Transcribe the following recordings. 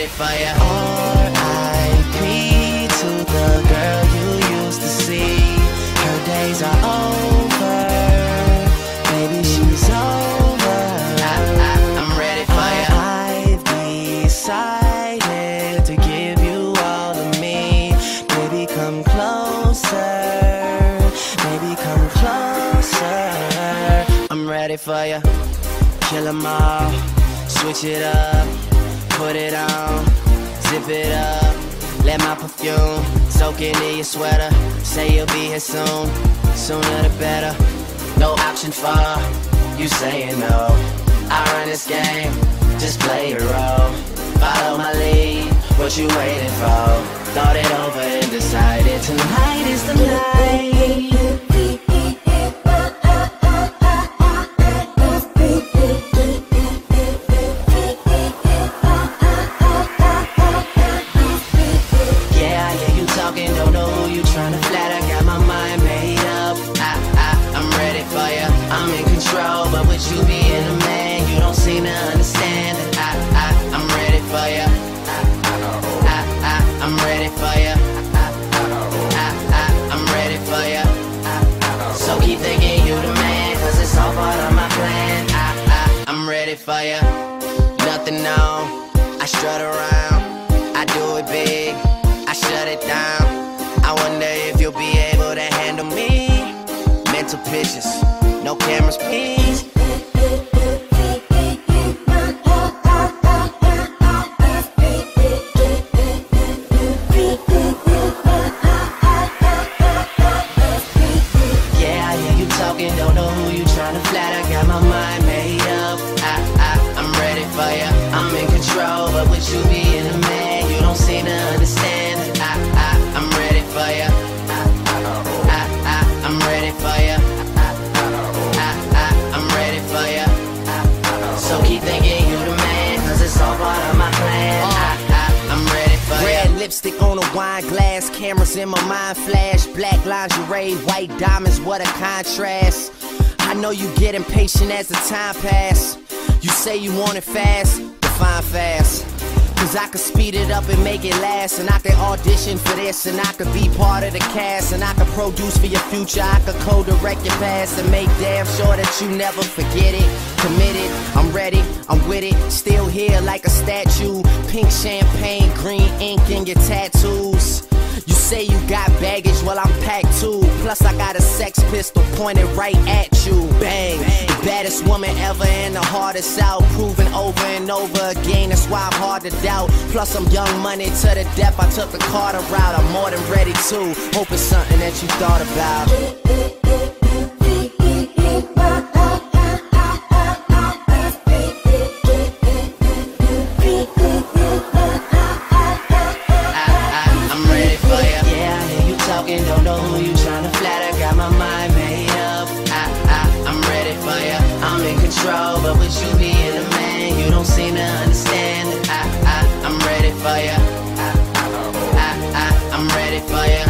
ready for ya. R.I.P. to the girl you used to see. Her days are over, baby, she's over. I'm ready for ya. I've decided to give you all of me. Baby, come closer. Baby, come closer. I'm ready for ya. Kill 'em all. Switch it up. Put it on. Zip it up. Let my perfume soak into your sweater. Say you'll be here soon. Sooner the better. No option for you saying no. I run this game. Just play your role. Follow my lead. What you waiting for? Thought it over and decided tonight is the night. Don't know who you tryna flatter. Got my mind made up. I'm ready for ya. I'm in control, but with you being a man, you don't seem to understand it. I'm ready for ya. I'm ready for ya. I'm ready for ya. So keep thinking you the man, cause it's all part of my plan. I'm ready for ya. Nothing on. I strut around. I do it big. I shut it down. I wonder if you'll be able to handle me. Mental pictures, no cameras, please. Yeah, I hear you talking, don't know who you trying to flatter. Got my mind made up. I'm ready for ya. I'm in control, but with you being a man, you don't seem to understand. I'm ready for ya. I'm ready for ya. I'm ready for ya. So keep thinking you the man, cause it's all part of my plan. I'm ready for ya. Red lipstick on a wine glass, cameras in my mind flash. Black lingerie, white diamonds, what a contrast. I know you get impatient as the time pass. You say you want it fast, define fast. Cause I could speed it up and make it last. And I could audition for this, and I could be part of the cast. And I could produce for your future, I could co-direct your past. And make damn sure that you never forget it. Committed, I'm ready, I'm with it. Still here like a statue. Pink champagne, green ink in your tattoos. You say you got baggage, well I'm packed too. Plus I got a sex pistol pointed right at you. Bang, the baddest woman ever and the hardest out. Proven over and over again, that's why I'm hard to doubt. Plus I'm young money to the depth, I took the Carter route. I'm more than ready too, hope it's something that you thought about. Don't know who you tryna flatter. Got my mind made up. I'm ready for ya. I'm in control, but with you being a man, you don't seem to understand it. I'm ready for ya. I'm ready for ya.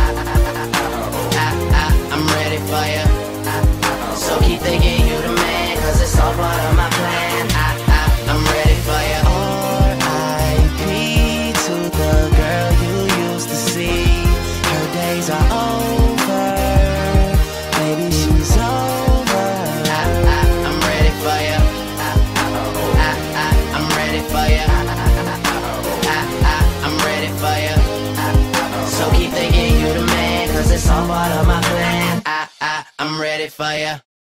I'm ready for ya. So keep thinking you the man, cause it's all part of my plan. I'm ready for ya. R.I.P. to the girl you used to see. Her days are over, baby, she's over. I'm ready for ya. I'm ready for ya. I'm ready for ya. So keep thinking you the man, cause it's all part of my plan. I'm ready for ya.